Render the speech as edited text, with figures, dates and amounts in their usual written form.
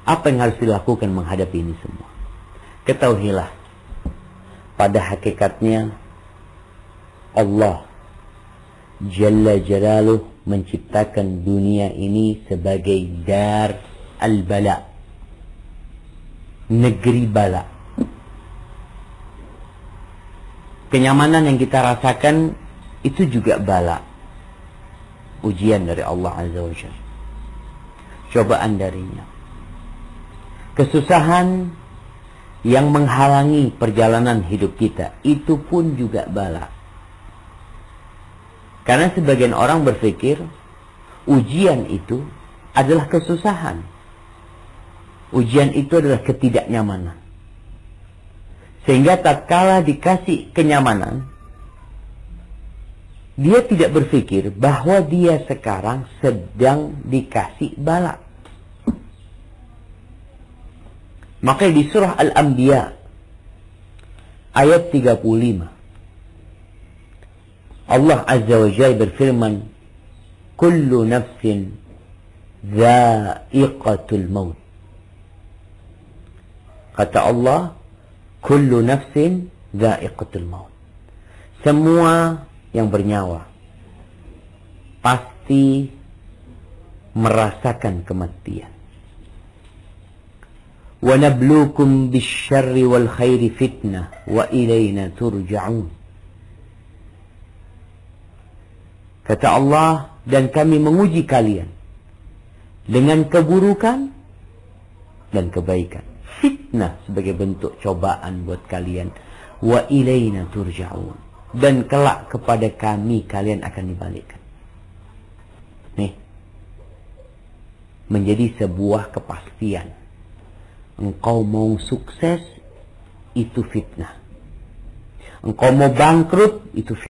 Apa yang harus dilakukan menghadapi ini semua? Ketahuilah, pada hakikatnya Allah Jalla Jalaluh menciptakan dunia ini sebagai dar al-bala, negeri bala. Kenyamanan yang kita rasakan itu juga bala, ujian dari Allah Azza wa Jalla, cobaan darinya. Kesusahan yang menghalangi perjalanan hidup kita itu pun juga bala. Karena sebagian orang berpikir ujian itu adalah kesusahan, ujian itu adalah ketidaknyamanan. Sehingga tatkala dikasih kenyamanan, dia tidak berpikir bahwa dia sekarang sedang dikasih bala. Maka di surah Al-Anbiya ayat 35 Allah Azza wa Jalla berfirman, kullu nafsin dha'iqatul maut. Kata Allah, kullu nafsin dha'iqatul maut. Semua yang bernyawa pasti merasakan kematian. Wa nabluukum bisyarri wal khairi fitnah wa ilayna turja'un. Kata Allah, dan kami menguji kalian dengan keburukan dan kebaikan. Fitnah sebagai bentuk cobaan buat kalian. Wa ilayna turja'un. Dan kelak kepada kami kalian akan dibalikkan. Nih, menjadi sebuah kepastian. Engkau mau sukses, itu fitnah. Engkau mau bangkrut, itu fitnah.